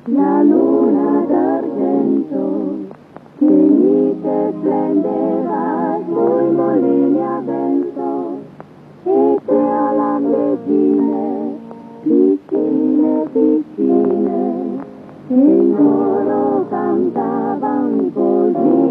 La luna d'argento che mite splendeva sui mulini a vento e che a lampadine piccine piccine e loro cantavan così.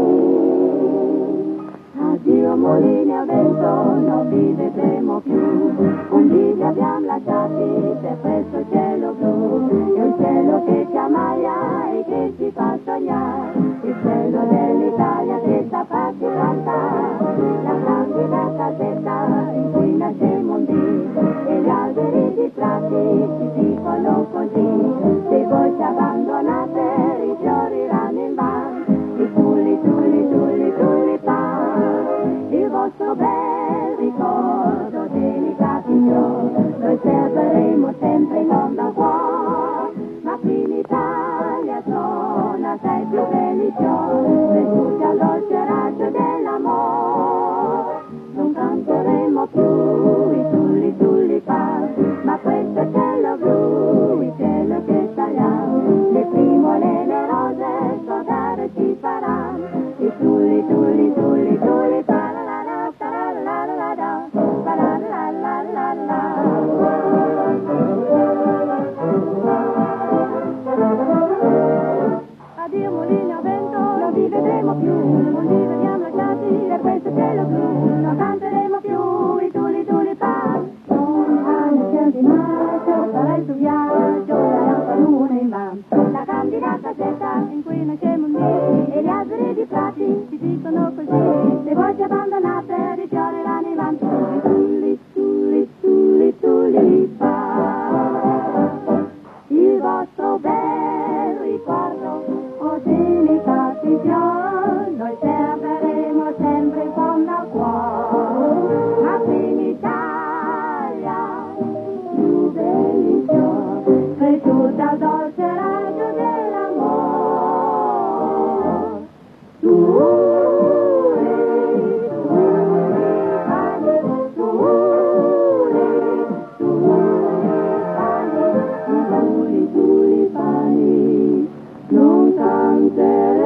Addio mulini a vento, non vi vedremo più, un dì vi abbiamo lasciati per questo cielo blu, è un cielo che ci ammaglia e che ci fa sognare, il cielo dell'Italia che sta farci cantare, la candida casetta in cui nascemmo un dì, e gli alberi di prati ci dicono così, se voi ci abbandonate rifioriranno in vano, i tulli, tulli, tulli, tulipan, il vostro bel ricordo delicato noi serberemo sempre in onda cuore, ma qui in Italia sono assai più felice, per tutti al dolce raggio dell'amore, non canteremo più i tulli tulipan, ma questo è cielo blu, il cielo che tagliamo, le primole, le rose, sodare ci faranno, i tulli, tulli, tulli, tulipan. Addio mulini a vento, non vi vedremo più, non vi vediamo lasciati per questo cielo blu, non canteremo più i tulli tulipan. Non ciel di maggio, sarai su viaggio, la luna in van, la candida casetta in cui nascemmo un dì, e gli alberi di prati ci dicono così, se voi ci abbandonate rifioriranno in van, tulli, tulli, tulli, tulipan, il vostro bel ricordo, o delicati fior, noi serberemo sempre in fondo al cuore, ma qui in Italia più belli fior, cresciuta al dolce raggio dell'amor. Tulipani, non canteremo